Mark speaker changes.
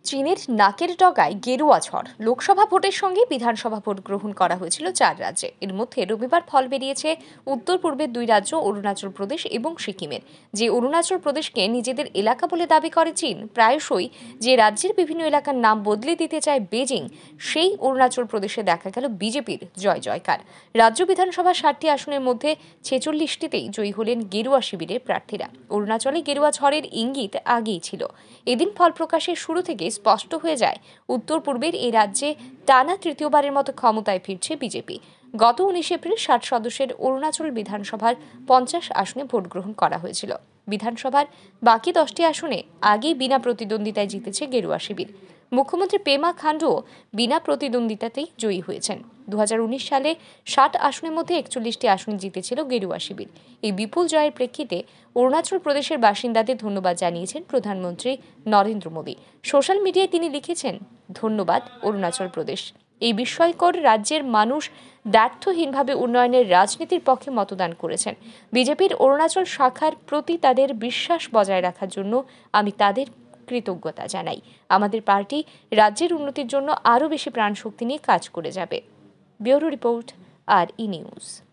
Speaker 1: চীনের নাকের ডগায় গেরুয়া ঝড়। লোকসভা ভোটের সঙ্গে বিধানসভা ভোট গ্রহণ করা হয়েছিল 4 রাজ্যে। এর মধ্যে রবিবার ফল বেরিয়েছে উত্তর পূর্বের 2 রাজ্য অরুণাচল প্রদেশ এবং সিকিমের। যে অরুণাচল প্রদেশকে নিজেদের এলাকা বলে দাবি করে চীন, প্রায়শই যে রাজ্যের বিভিন্ন এলাকার নাম বদলে দিতে চায় বেজিং, সেই অরুণাচল প্রদেশে দেখা গেল বিজেপির জয় জয়কার। রাজ্য বিধানসভার 60টি আসনের মধ্যে 46টিতেই জয়ী হলেন গেরুয়া শিবিরের প্রার্থীরা। অরুণাচলে গেরুয়া ঝড়ের ইঙ্গিত আগেই ছিল। এদিন ফল প্রকাশের শুরু থেকে স্পষ্ট হয়ে যায় উত্তর পূর্বের এই রাজ্যে টানা তৃতীয়বারের মতো ক্ষমতায় ফিরছে বিজেপি। গত 19 এপ্রিল 60 সদস্যের অরুণাচল বিধানসভার 50 আসনে ভোট গ্রহণ করা হয়েছিল। বিধানসভার বাকি 10টি আসনে আগেই বিনা প্রতিদ্বন্দ্বিতায় জিতেছে গেরুয়া শিবির। মুখ্যমন্ত্রী পেমা খান্ডুও বিনা প্রতিদ্বন্দ্বিতাতেই জয়ী হয়েছেন। 2019 সালে 60 আসনের মধ্যে 41টি আসন জিতেছিল গেরুয়া শিবির। এই বিপুল জয়ের প্রেক্ষিতে অরুণাচল প্রদেশের বাসিন্দাদের ধন্যবাদ জানিয়েছেন প্রধানমন্ত্রী নরেন্দ্র মোদী। সোশ্যাল মিডিয়ায় তিনি লিখেছেন, ধন্যবাদ অরুণাচল প্রদেশ। এই বিস্ময়কর রাজ্যের মানুষ দ্ব্যর্থহীনভাবে উন্নয়নের রাজনীতির পক্ষে মতদান করেছেন। বিজেপির অরুণাচল শাখার প্রতি তাদের বিশ্বাস বজায় রাখার জন্য আমি তাদের কৃতজ্ঞতা জানাই। আমাদের পার্টি রাজ্যের উন্নতির জন্য আরও বেশি প্রাণশক্তি নিয়ে কাজ করে যাবে। ব্যুরো রিপোর্ট, আর ই নিউজ।